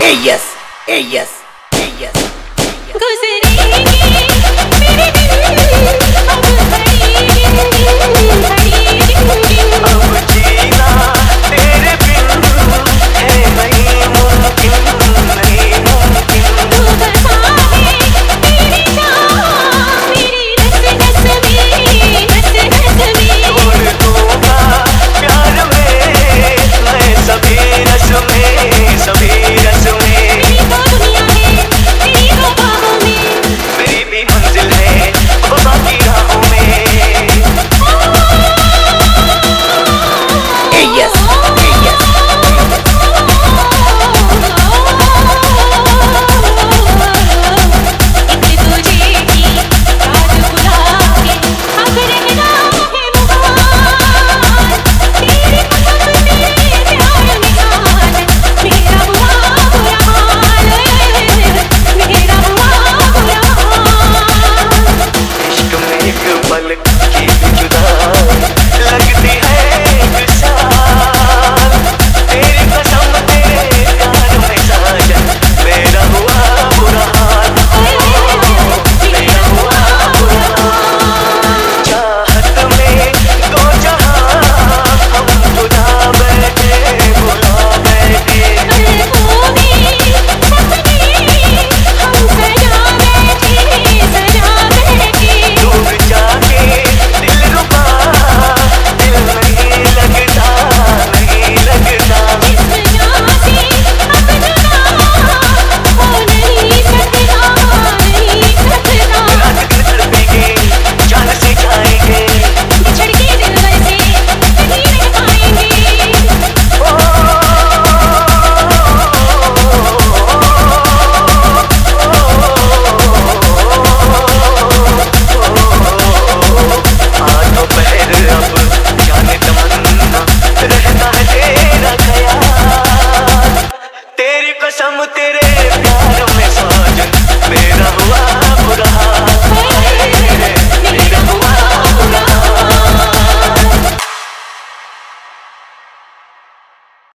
yes, yes, yes. गुजरेंगे मेरे दिन, अब घड़ी गिन गिन, घड़ी गिन गिन। अब जीना तेरे बिन है नहीं मुमकिन, नहीं मुमकिन। तू बसा है मेरी जान, मेरी रस रस में, रस रस में। तोड़ दूंगा प्यार में मैं सभी रस में, सभी रस में। मेरी तो दुनिया है तेरी तो बाहों में, मेरी भी मंजिल है वफा की राहों में। Yes, yes. एक तुझे की याद बुला के अब रहना है मुहाल, तेरी कसम तेरे प्यार में हाल, मेरा हुआ बुरा हाल, मेरा हुआ बुरा हाल। इश्क में एक पल की भी जुदा लगती है एक साल, तेरी कसम तेरे प्यार में साजन मेरा हुआ बुरा हाल, मेरा हुआ बुरा हाल। चाहत में दो जहां हम खुदा बैठे, बुला बैठे। सपने हम सजा बैठे, सजा बैठे। दूर जाके दिलरुबा दिल नहीं लगता, नहीं लगता। जिस्म जान से अब जुदा हो नहीं सकता, नहीं सकता। रात दिन तड़पेंगे जान से जाएंगे, बिछड़ के दिलबर से नहीं रह पाएंगे। आठों पहर अब जाने तमन्ना रहता है तेरा ख्याल, तेरी कसम तेरे प्यार में साजन मेरा हुआ बुरा हाल।